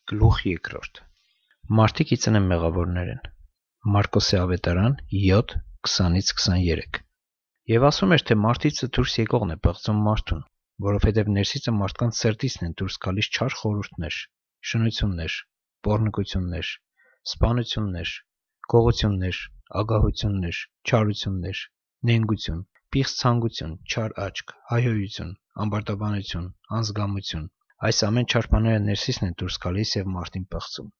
Գլուխ երկրորդ Մարդիկ ի ծնեն մեղավորներ են Մարկոսի ավետարան 7:20-23 Եվ ասում էր, թե մարդիցը դուրս եկողն է պղծում մարդուն, որովհետև ներսիցը մարդկանց սրտիցն են դուրս գալիս չար խորհուրդներ, շնություններ, պոռնկություններ, սպանություններ, գողություններ, ագահություններ, չարություններ, նենգություն, պիղծ ցանկություն, չար աչք, հայհոյություն, ամբարտավանություն, անզգամություն, այս ամեն չար բաները ներսիցն են դուրս գալիս և մարդին պղծում։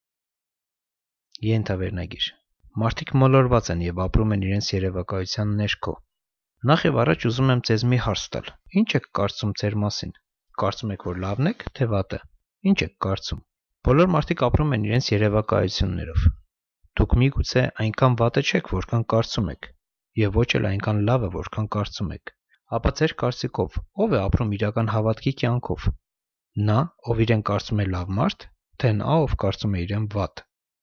Ենթավերնագիր Մարդիկ մոլորված են և ապրում են իրենց երևակայության ներքո։ Նախ և առաջ ուզում եմ ձեզ մի հարց տալ. ինչ եք կարծում ձեր մասին։ Կարծում եք, որ լավն եք, թե վատը։ Ինչ եք կարծում։ Բոլոր մարդիկ ապրում են իրենց երևակայություններով։ Դուք միգուցե այնքան վատը չեք, որքան կարծում եք, և ոչ էլ այնքան լավը, որքան կարծում եք։ Ապա ձեր կարծիքով ո՞վ է ապրում իրական հավատքի կյանքով։ Նա, ով իրեն կարծում է լավ մարդ, թե նա, ով կարծում է իրեն վատ։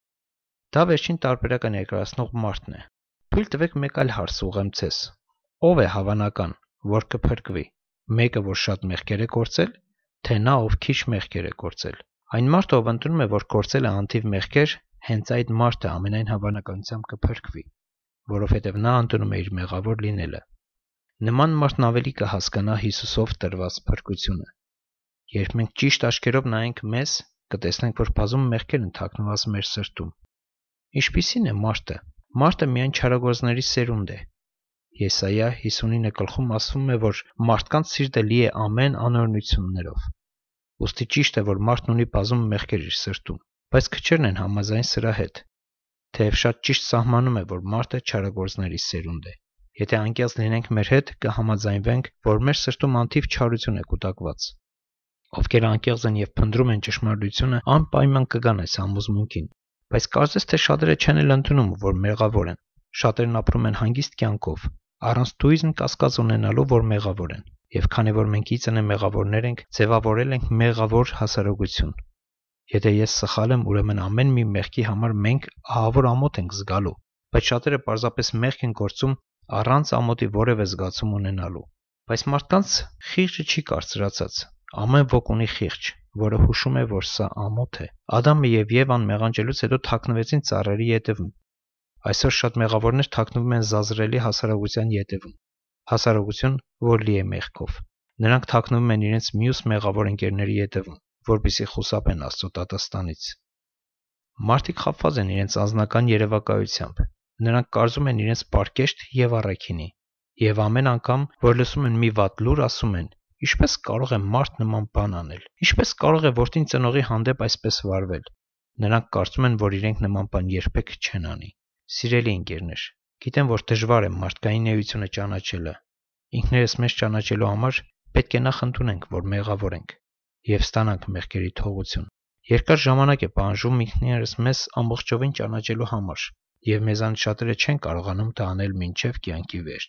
Դա վերջին տարբերակը ներկայացնող մարդն է։ Թույլ տվեք մեկ այլ հարց ուղղեմ ձեզ. ով է հավանական, որ կփրկվի։ Մեկը, որ շատ մեղքեր է կործել, թե նա, ով քիչ մեղքեր է կործել։ Այն մարդը, ով ընտրում է, որ կործել է անթիվ մեղքեր, հենց այդ մարդը ամենայն հավանականությամբ կփրկվի, որովհետև նա ընտրում է իր մեղավոր լինելը։ Նման մարդն ավելի կհասկանա Հիսուսով տրված փրկությունը։ Երբ մենք ճիշտ աչքերով նայենք մեզ, կտեսնենք, որ բազում մեղքեր են թաքնված մեր սրտում։ Ինչպիսի՞ն է մարդը։ Մարդը միայն չարագործների սերունդ է։ Եսայիա 59:9 ասվում է, որ մարդկանց սիրտը լի է ամեն անօրենություններով։ Ուստի ճիշտ է, որ մարդն ունի բազում մեղքեր իր սրտում, բայց քչերն են համաձայն սրա հետ։ Թեև շատ ճիշտ սահմանում է, որ մարդը չարագործների սերունդ է։ Եթե անկեղծ լինենք մեր հետ, կհամաձայնվենք, որ մեր սրտում անթիվ չարություն է կուտակված։ Ովքեր անկեղծ են և փնտրում են ճշմարտությունը, անպայման կգան այս համոզմունքին, բայց կարծես թե շատերը չեն էլ ընդունում, որ մեղավոր են։ Շատերն ապրում են հանգիստ կյանքով, առանց թույզն կասկած ունենալու, որ մեղավոր են, և քանի որ մենք ի ծնե մեղավորներ ենք, ձևավորել ենք մեղավոր հասարակություն։ Եթե ես սխալ եմ, ուրեմն ամեն մի մեղքի համար մենք ահավոր ամոթ ենք զգալու, բայց շատերը պարզապես մեղք են գործում առանց ամոթի որևէ զգացում ունենալու։ Բայց մարդկանց խիղճը չի կարծրացած։ Ամեն ոք ունի խիղճ, որը հուշում է, որ սա ամոթ է։ Ադամը և Եվան մեղանջելուց հետո թաքնվեցին ծառերի ետևում։ Այսօր շատ մեղավորներ թաքնվում են զազրելի հասարակության ետևում։ Հասարակություն, որ լի է մեղքով։ Նրանք թաքնվում են իրենց մյուս մեղավոր ընկերների ետևում, որպեսզի խուսափեն Աստծո դատաստանից։ Մարդիկ խաբված են իրենց անձնական երևակայությամբ։ Նրանք կարծում են իրենց պարկեշտ և առաքինի։ Եվ ամեն անգամ, որ լսում են մի վատ լուր, ասում են. ինչպես կարող է մարդ նման բան անել։ Ինչպես կարող է որդին ծնողի հանդեպ այսպես վարվել։ Նրանք կարծում են, որ իրենք նման բան երբեք չեն անի։ Սիրելի ընկերներ, գիտեմ, որ դժվար է մարդկային էությունը ճանաչելը։ Ինքներս մեզ ճանաչելու համար պետք է նախ ընդունենք, որ մեղավոր ենք, և ստանանք մեղքերի թողություն։ Երկար ժամանակ է պահանջվում ինքներս մեզ ամբողջովին ճանաչելու համար, և մեզանից շատերը չեն կարողանում դա անել մինչև կյանքի վերջ։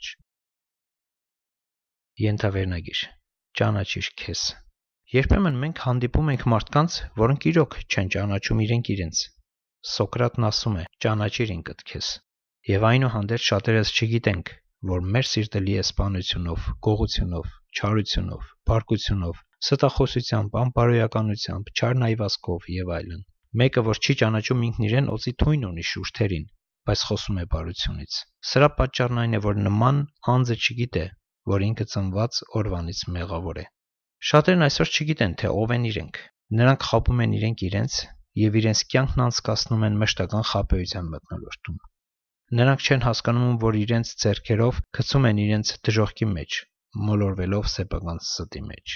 Ենթավերնագիր Ճանաչիր քեզ։ Երբեմն մենք հանդիպում ենք մարդկանց, որոնք իրոք չեն ճանաչում իրենք իրենց։ Սոկրատն ասում է. ճանաչիր ինքդ քեզ։ Եվ այնուհանդերձ շատերս չգիտենք, որ մեր սիրտը լի է սպանությունով, գողությունով, չարությունով, բարկությունով, ստախոսությամբ, անբարոյականությամբ, չար նայվածքով և այլն։ Մեկը, որ չի ճանաչում ինքն իրեն, օծի թույն ունի շուրթերին, բայց խոսում է բարությունից։ Սրա պատճառն այն է, որ նման անձը չգիտե, որ ինքը ծնված օրվանից մեղավոր է։ Շատերն այսօր չգիտեն, թե ով են իրենք։ Նրանք խաբում են իրենց և իրենց կյանքն անցկացնում են մշտական խաբեության մթնոլորտում։ Նրանք չեն հասկանում, որ իրենց ձեռքերով գցում են իրենց դժոխքի մեջ, մոլորվելով սեփական ստի մեջ։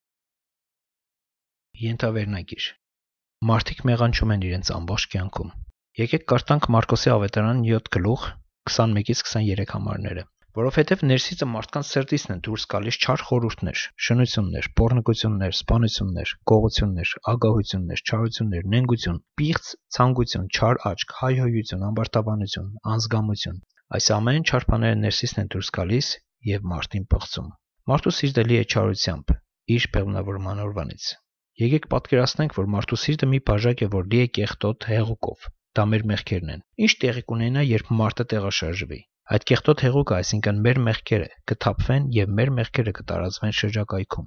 Ենթավերնագիր Մարդիկ մեղանչում են իրենց ամբողջ կյանքում։ Եկեք կարդանք Մարկոսի ավետարան 7:21-23 համարները։ Որովհետև ներսիցը մարդկանց սրտիցն են դուրս գալիս չար խորհուրդներ, շնություններ, պոռնկություններ, սպանություններ, գողություններ, ագահություններ, չարություններ, նենգություն, պիղծ ցանկություն, չար աչք, հայհոյություն, ամբարտավանություն, անզգամություն։ Այս ամեն չար բաները ներսիցն են դուրս գալիս և մարդին պղծում։ Մարդու սիրտը լի է չարությամբ իր բեղմնավորման օրվանից։ Եկեք պատկերացնենք, որ մարդու սիրտը մի բաժակ է, որ լի է կեղտոտ հեղուկով։ Դա մեր մեղքերն են։ Ինչ տեղի կունենա, երբ մարդը տեղաշարժվի։ Այդ կեղտոտ հեղուկը, այսինքն մեր մեղքերը, կթափվեն և մեր մեղքերը կտարածվեն շրջակայքում։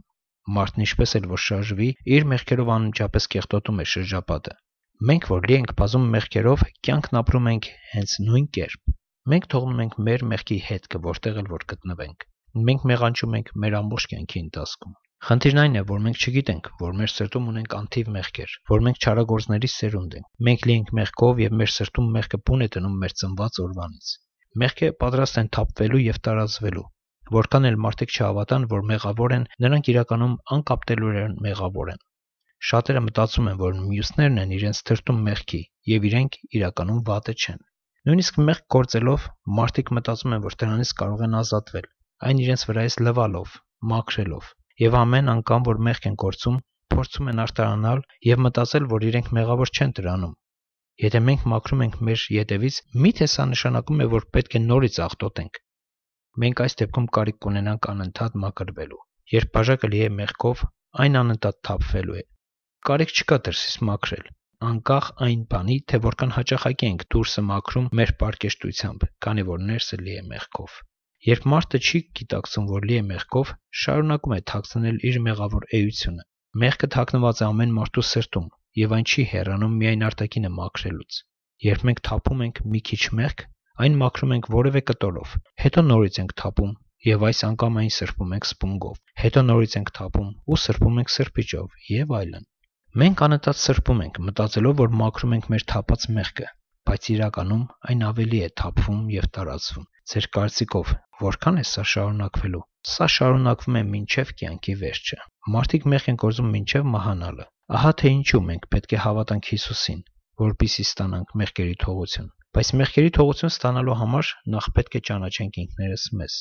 Մարդն ինչպես էլ որ շարժվի, իր մեղքերով անմիջապես կեղտոտում է շրջապատը։ Մենք, որ լի ենք բազում մեղքերով, կյանքն ապրում ենք հենց նույն կերպ։ Մենք թողնում ենք մեր մեղքի հետքը, որտեղ էլ որ գտնվենք։ Մենք մեղանչում ենք մեր ամբողջ կյանքի ընթացքում։ Խնդիրն այն է, որ մենք չգիտենք, որ մեր սրտում ունենք անթիվ մեղքեր, որ մենք չարագործների սերունդ ենք։ Մենք լի ենք մեղքով եւ մեր սրտում մեղքը բուն է դնում մեր ծնված օրվանից։ Մեղքը պատրաստ են թափվելու եւ տարածվելու։ Որքան էլ մարդիկ չհավատան, որ մեղավոր են, նրանք իրականում անկապտելորեն մեղավոր են։ Շատերը մտածում են, որ մյուսներն են իրենց թրտում մեղքի եւ իրենք իրականում վատը չեն։ Նույնիսկ մեղք գործելով մարդիկ մտածում են, որ դրանից կարող են ազատվել, այն իրենց վրայից լվալով, մաքրելով, եւ ամեն անգամ, որ մեղք են գործում, փորձում են արտարանալ եւ մտածել, որ իրենք մեղավոր չեն դրանում։ Եթե մենք մաքրում ենք մեր ետևից, միթե սա նշանակում է, որ պետք է նորից աղտոտենք։ Մենք այս դեպքում կարիք կունենանք անընդհատ մաքրվելու։ Երբ բաժակը լի է մեղքով, այն անընդհատ թափվելու է։ Կարիք չկա դրսից մաքրել, անկախ այն բանի, թե որքան հաճախակի ենք դուրսը մաքրում մեր պարկեշտությամբ, քանի որ ներսը լի է մեղքով։ Երբ մարդը չի գիտակցում, որ լի է մեղքով, շարունակում է թաքցնել իր մեղավոր էությունը։ Մեղքը թաքնված է ամեն մարդու սրտում, եւ այն չի հեռանում միայն արտաքինը մաքրելուց։ Երբ մենք թափում ենք մի քիչ մեղք, այն մաքրում ենք որևէ կտորով, հետո նորից ենք թափում եւ այս անգամ այն սրբում ենք սպունգով, հետո նորից ենք թափում ու սրբում ենք սրբիչով եւ այլն։ Մենք անընդհատ սրբում ենք, մտածելով, որ մաքրում ենք մեր թափած մեղքը, բայց իրականում այն ավելի է թափվում եւ տարածվում։ Ձեր կարծիքով որքան է սա շարունակվելու։ Սա շարունակվում է մինչև կյանքի վերջը։ Մարդիկ մեղք են գործում մինչև մահանալը։ Ահա թե ինչու մենք պետք է հավատանք Հիսուսին, որպեսզի ստանանք մեղքերի թողություն։ Բայց մեղքերի թողություն ստանալու համար նախ պետք է ճանաչենք ինքներս մեզ։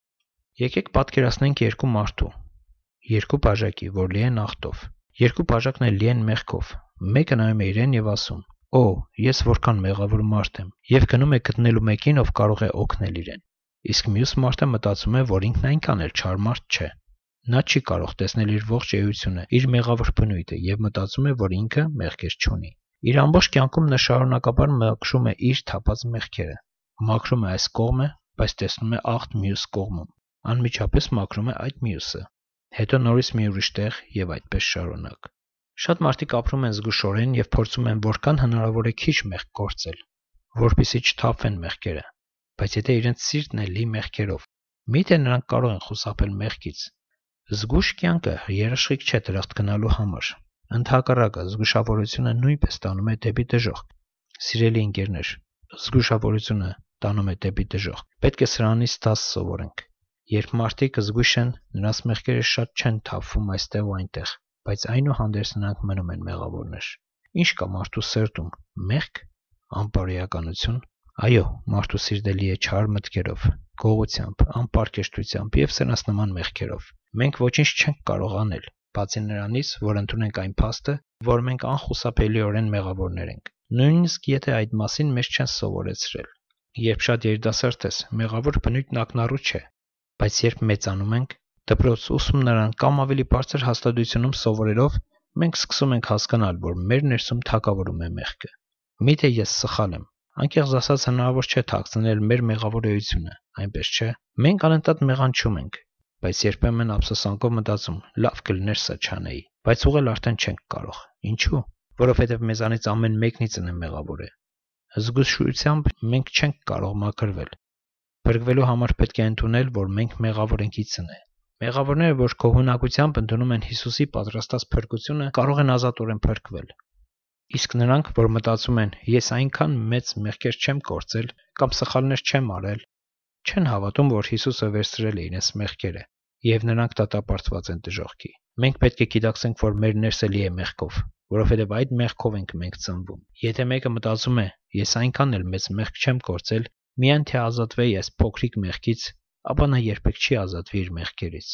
Եկեք պատկերացնենք երկու մարդու, երկու բաժակի, որ լի են աղտով։ Երկու բաժակն էլ լի են մեղքով։ Մեկը նայում է իրեն եւ ասում. «Օ, ես որքան մեղավոր մարդ եմ», եւ գնում է գտնելու մեկին, ով կարող է օգնել իրեն։ Իսկ մյուս մարդը մտածում է, որ ինքն այնքան էլ չար մարդ չէ։ Նա չի կարող տեսնել իր ողջ էությունը, իր մեղավոր բնույթը եւ մտածում է, որ ինքը մեղքեր չունի։ Իր ամբողջ կյանքում նա շարունակաբար մաքրում է իր թափած մեղքերը։ Մաքրում է այս կողմը, բայց տեսնում է աղտ մյուս կողմում։ Անմիջապես մաքրում է այդ մյուսը։ Հետո նորից մի ուրիշ տեղ եւ այդպես շարունակ։ Շատ մարդիկ ապրում են զգուշորեն եւ փորձում են որքան հնարավոր է քիչ մեղք գործել, որpիսի չթափվեն մեղքերը։ Բայց եթե իրենց սիրտն է լի մեղքերով, միթե նրանք կարող են խուսափել մեղքից։ Զգուշ կյանքը երաշխիք չէ դրախտ գնալու համար։ Ընդհակառակը, զգուշավորությունը նույնպես տանում է դեպի դժոխք։ Սիրելի ընկերներ, զգուշավորությունը տանում է դեպի դժոխք։ Պետք է սրանից դաս սովորենք։ Երբ մարդիկ զգույշ են, նրանց մեղքերը շատ չեն թափվում այստեղ ու այնտեղ, բայց այնուհանդերձ նրանք մնում են մեղավորներ։ Ինչ կա մարդու սրտում՝ մեղք, անպարոյականություն։ Այո, մարդու սիրտը լի է չար մտքերով, գողությամբ, անպարկեշտությամբ եւ սրանց նման մեղքերով։ Մենք ոչինչ չենք կարող անել, բացի նրանից, որ ընդունենք այն փաստը, որ մենք անխուսափելիորեն մեղավորներ ենք։ Նույնիսկ եթե այդ մասին մեզ չեն սովորեցրել։ Երբ շատ երիտասարդ ես, մեղավոր բնույթն ակնառու չէ, բայց երբ մեծանում ենք, դպրոց ուսումնարան կամ ավելի բարձր հաստատությունում սովորելով, մենք սկսում ենք հասկանալ, որ մեր ներսում թագավորում է մեղքը։ Միթե ես սխալ եմ։ Անկեղծ ասած, հնարավոր չէ թաքցնել մեր մեղավոր էությունը, այնպես չէ։ Մենք անընդհատ մեղանչում ենք, բայց երբեմն ափսոսանքով մտածում. լավ կլիներ սա չանեի, բայց ուղղել արդեն չենք կարող։ Ինչու՞։ Որովհետև մեզանից ամեն մեկնիցն է մեղավոր է։ Զգուշությամբ մենք չենք կարող մաքրվել։ Փրկվելու համար պետք է ընդունել, որ մենք մեղավոր ենք իցնե։ Մեղավորները, որ քո հունակությամբ ընդունում են Հիսուսի պատրաստած փրկությունը, կարող են ազատորեն փրկվել։ Իսկ նրանք, որ մտածում են, ես այնքան մեծ մեղքեր չեմ գործել կամ սխալներ չեմ արել, չեն հավատում, որ Հիսուսը վերցրել է իրենց մեղքերը, եւ նրանք դատապարտված են դժոխքի։ Մենք պետք է գիտակցենք, որ մեր ներսը լի է մեղքով, որովհետև այդ մեղքով ենք մենք ծնվում։ Եթե մեկը մտածում է, ես այնքան էլ մեծ մեղք չեմ գործել, միայն թե ազատվեի այս փոքրիկ մեղքից, ապա նա երբեք չի ազատվի իր մեղքերից։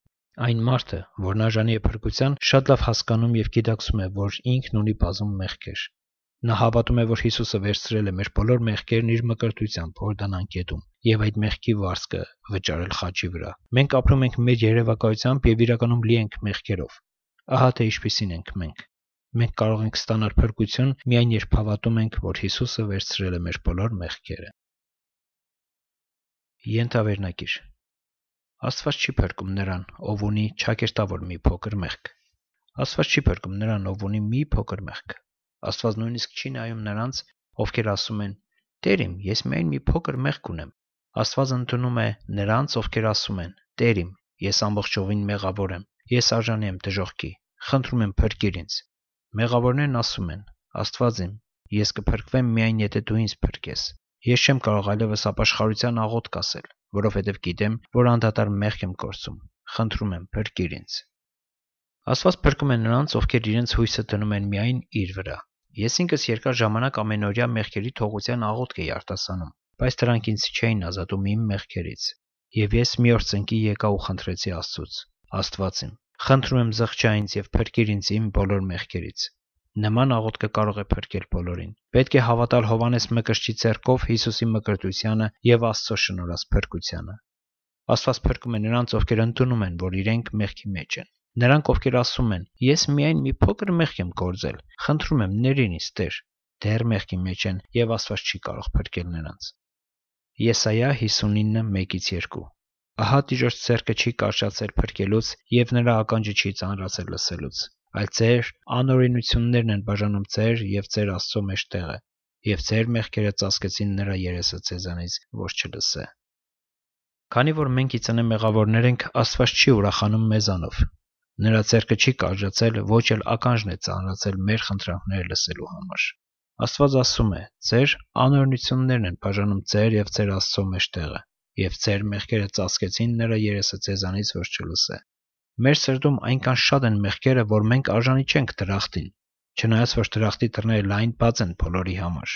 Այն մարդը, որն արժանի է փրկության, շատ լավ հասկանում եւ գիտակցում է, որ ինքն ունի բազում մեղքեր։ Նա հավատում է, որ Հիսուսը վերցրել է մեր բոլոր մեղքերն իր մկրտությամբ Հորդանան գետում եւ այդ մեղքի վարձքը վճարել խաչի վրա։ Մենք ապրում ենք մեր երևակայությամբ եւ իրականում լի ենք մեղքերով։ Ահա թե ինչպիսին ենք մենք։ Մենք կարող ենք ստանալ փրկություն միայն երբ հավատում ենք, որ Հիսուսը վերցրել է մեր բոլոր մեղքերը։ Ենթավերնագիր։ Աստված չի փրկում նրան, ով ունի ճակերտավոր մի փոքր մեղք։ Աստված չի փրկում նրան, ով ունի մի փոքր մեղք։ Աստված նույնիսկ չի նայում նրանց, ովքեր ասում են. «Տեր իմ, ես միայն մի փոքր մեղք ունեմ»։ Աստված ընդունում է նրանց, ովքեր ասում են. «Տեր իմ, ես ամբողջովին մեղավոր եմ, ես արժանի եմ դժոխքի, խնդրում եմ փրկիր ինձ»։ Մեղավորներն ասում են. «Աստված իմ, ես կփրկվեմ միայն եթե դու ինձ փրկես։ Ես չեմ կարող այլևս ապաշխարության աղոթք ասել, որովհետև գիտեմ, որ անդադար մեղք եմ կորցում, խնդրում եմ փրկիր ինձ»։ Աստված փրկում է նրանց, ովքեր իրենց հույսը դնում են միայն իր վրա։ Ես ինքս երկար ժամանակ ամենօրյա մեղքերի թողության աղոթք էի արտասանում, բայց դրանք ինձ չէին ազատում իմ մեղքերից։ Եվ ես մի օր ծնկի եկա ու խնդրեցի Աստծուց. «Աստված իմ, խնդրում եմ զղջա ինձ եւ փրկիր ինձ իմ բոլոր մեղքերից»։ Նման աղոթքը կարող է փրկել բոլորին։ Պետք է հավատալ Հովհաննես Մկրտչի ձեռքով Հիսուսի մկրտությանը եւ Աստծո շնորհած փրկությանը։ Աստված փրկում է նրանց, ովքեր ընդունում են, որ իրենք մեղքի մեջ են։ Նրանք, ովքեր ասում են. «Ես միայն մի փոքր մեղք եմ կորձել, խնդրում եմ ների ինձ Տեր», դեռ մեղքի մեջ են եւ Աստված չի կարող փրկել նրանց։ Եսայա 59:1-2 Ահա Տիրոջ ձեռքը չի կարճացել փրկելուց եւ նրա ականջը չի ծանրացել լսելուց, այլ ձեր անօրենություններն են բաժանում ձեր եւ ձեր Աստծո մեջտեղը, եւ ձեր մեղքերը ծածկեցին նրա երեսը ձեզանից, որ չլսե։ Քանի որ մենք ի ծնե մեղավորներ ենք, Աստված չի ուրախանում մեզանով։ Նրա ձեռքը չի կարճացել, ոչ էլ ականջն է ծանրացել մեր խնդրանքները լսելու համար։ Աստված ասում է. «Ձեր անօրենություններն են բաժանում ձեր եւ ձեր Աստծո մեջտեղը, եւ ձեր մեղքերը ծածկեցին նրա երեսը ձեզանից, որ չլսե»։ Մեր սրտում այնքան շատ են մեղքերը, որ մենք արժանի չենք դրախտին, չնայած որ դրախտի դռները լայն բաց են բոլորի համար։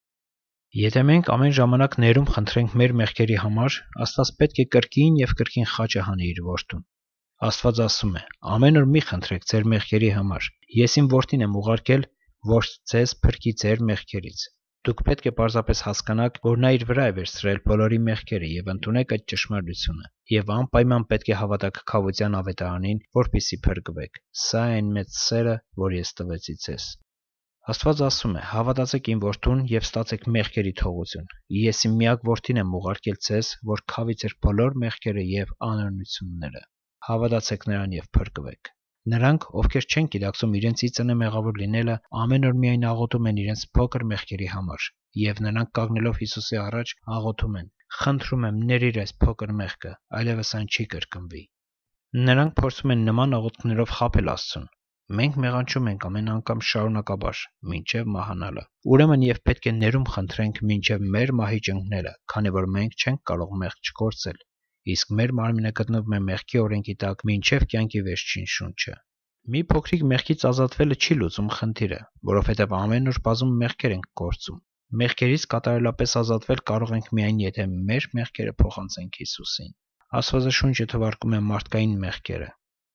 Եթե մենք ամեն ժամանակ ներում խնդրենք մեր մեղքերի համար, Աստված պետք է կրկին եւ կրկին խաչը հանի իր որդուն։ Աստված ասում է. «Ամեն օր մի խնդրեք ձեր մեղքերի համար։ Ես իմ որդին եմ ուղարկել, որ ձեզ փրկի ձեր մեղքերից»։ Դուք պետք է պարզապես հասկանաք, որ նա իր վրա է վերցրել բոլորի մեղքերը եւ ընդունեք այդ ճշմարտությունը, եւ անպայման պետք է հավատաք քավության ավետարանին, որպեսզի փրկվեք։ Սա է այն մեծ սերը, որ ես տվեցի ձեզ։ Աստված ասում է. «Հավատացեք իմ որդուն եւ ստացեք մեղքերի թողություն։ Ես իմ միակ որդին եմ ուղարկել ձեզ, որ քավի ձեր բոլոր մեղքերը եւ անօրենությունները։ Հավատացեք նրան եւ փրկվեք»։ Նրանք, ովքեր չեն գիտակցում իրենց ի ծնե մեղավոր լինելը, ամեն օր միայն աղոթում են իրենց փոքր մեղքերի համար, եւ նրանք կանգնելով Հիսուսի առաջ աղոթում են. «Խնդրում եմ, ների՛ր այս փոքր մեղքը, այլևս այն չի կրկնվի»։ Նրանք փորձում են նման աղոթքներով խաբել Աստծուն։ Մենք մեղանչում ենք ամեն անգամ շարունակաբար, մինչև մահանալը։ Ուրեմն եւ պետք է ներում խնդրենք մինչև մեր մահի ճնգնելը, քանի որ մենք չենք կարող մեղք չկորցել, իսկ մեր մարմինը գտնվում է մեղքի օրենքի տակ մինչև կյանքի վերջին շունչը։ Մի փոքրիկ մեղքից ազատվելը չի լուծում խնդիրը, որովհետև ամեն օր բազում մեղքեր ենք կորցում։ Մեղքերից կատարելապես ազատվել կարող ենք միայն եթե մեր մեղքերը փոխանցենք Հիսուսին։ Աստվածաշունչը թվարկում է մարդկային մեղքերը,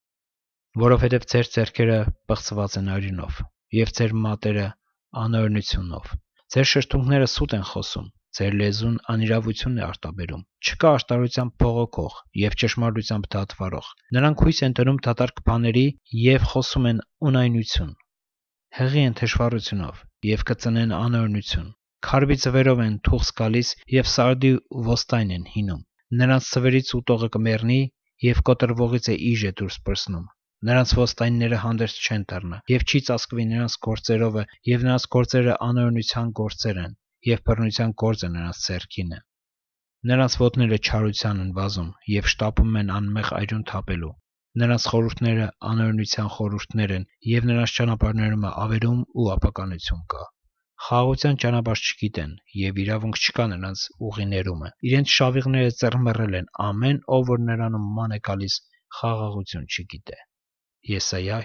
որովհետև ձեր ձեռքերը պղծված են արյունով, եւ ձեր մատերը անօրենությունով։ Ձեր շրթունքները սուտ են խոսում, ձեր լեզուն անիրավություն է արտաբերում։ Չկա արտարությամբ բողոքող եւ ճշմարտությամբ դատվարող։ Նրանք հույս են դնում դատարկ բաների եւ խոսում են ունայնություն։ Հղի են թշվառությունով եւ կծնեն անօրենություն։ Քարվի ձվերով են թուղս գալիս եւ սարդի ոստայն են հինում։ Նրանց ձվերից ուտողը կմեռնի եւ կոտրվողից է իժ է դուրս պրսնում։ Նրանց ոստայնները հանդերձ չեն դառնա եւ չի ծածկվի նրանց գործերովը եւ նրանց գործերը անօրենության գործեր են եւ բռնության գործը նրանց ձեռքին է։ Նրանց ոտները չարության են վազում եւ շտապում են անմեղ այրուն թափելու։ Նրանց խորհուրդները անօրենության խորհուրդներ են եւ նրանց ճանապարհներում ավերում ու ապականություն կա։ Խաղաղության ճանապարհ չգիտեն եւ իրավունք չկա նրանց ուղիներումը։ Իրենց շավիղները ծռմռել են, ամեն ով որ նրանում ման է գալիս, խաղաղություն չգիտե։ Եսայա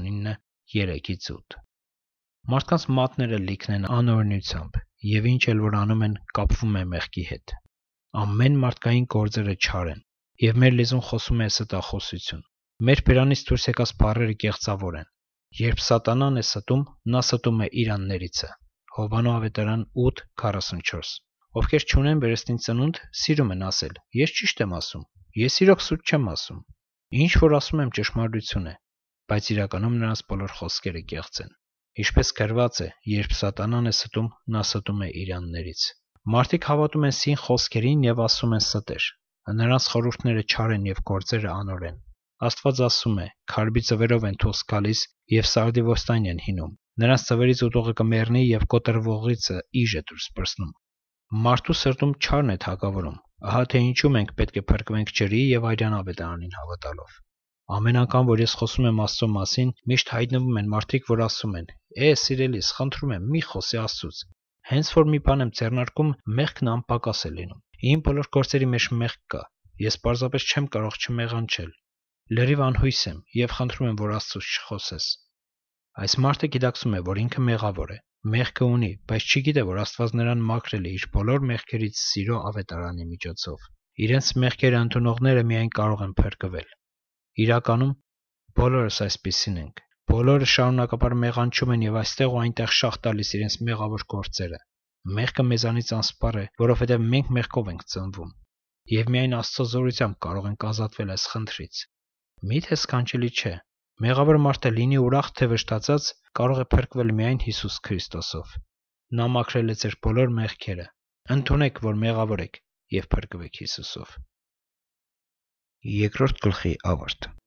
59:3-8 Մարդկանց մատները լիքն են անօրենությամբ եւ ինչ էլ որ անում են կապվում է մեղքի հետ։ Ամեն մարդկային գործերը չար են եւ մեր լեզուն խոսում է ստախոսություն։ Մեր բերանից դուրս եկած բառերը կեղծավոր են։ Երբ սատանան է ստում, նա ստում է իր աններիցը։ Հովաննու ավետարան 8:44 Ովքեր չունեն վերստին ծնունդ, սիրում են ասել. «Ես ճիշտ եմ ասում, ես իրոք սուտ չեմ ասում»։ Ինչ որ ասում եմ ճշմարտություն է, բայց իրականում նրանց բոլոր խոսքերը կեղծ են։ Ինչպես գրված է, երբ սատանան է ստում, նա ստում է իր աններից։ Մարդիկ հավատում են սին խոսքերին եւ ասում են ստեր։ Նրանց խորհուրդները չար են և գործերը անօրեն։ Աստված ասում է. «Քարբի ձվերով են դուրս գալիս և սարդիվոստայն են հինում։ Նրանց ձվերից ուտողը կմեռնի և կոտրվողիցը իժ է դուրս պրծնում»։ Մարդու սրտում չարն է թագավորում։ Ահա թե ինչու մենք պետք է փրկվենք ջրի և արյան ավետարանին հավատալով։ Ամեն անգամ, որ ես խոսում եմ Աստծո մասին, միշտ հայտնվում են մարդիկ, որ ասում են. սիրելիս, խնդրում եմ, մի խոսի Աստծուց։ Հենց որ մի բան եմ ձեռնարկում, մեղքն անպակաս է լինում։ Իմ բոլոր գործերի մեջ մեղք կա։ Ես պարզապես չեմ կարող չմեղանչել։ Լրիվ անհույս եմ և խնդրում եմ, որ Աստծուց չխոսես։ Այս մարդը գիտակցում է, որ ինքը մեղավոր է, մեղքը ունի, բայց չգիտե, որ Աստված նրան մաքրել է իր բոլոր մեղքերից սիրո ավետարանի միջոցով։ Իրենց մեղքերը ընդունողները միայն կարող են փրկվել։ Իրականում բոլորս այսպիսին ենք։ Բոլորը շարունակաբար մեղանչում են և այստեղ ու այնտեղ շաղ տալիս իրենց մեղավոր գործերը։ Մեղքը մեզանից անսպառ է, որովհետև մենք մեղքով ենք ծնվում։ Եվ միայն Աստծո զորությամբ կարող ենք ազատվել այս խնդրից։ Մի՞թե սքանչելի չէ։ Մեղավոր մարդը լինի ուրախ թե վշտացած, կարող է փրկվել միայն Հիսուս Քրիստոսով։ Նա մաքրել է ձեր բոլոր մեղքերը։ Ընդունեք, որ մեղավոր եք, և փրկվեք Հիսուսով։ Երկրորդ գլխի ավարտ։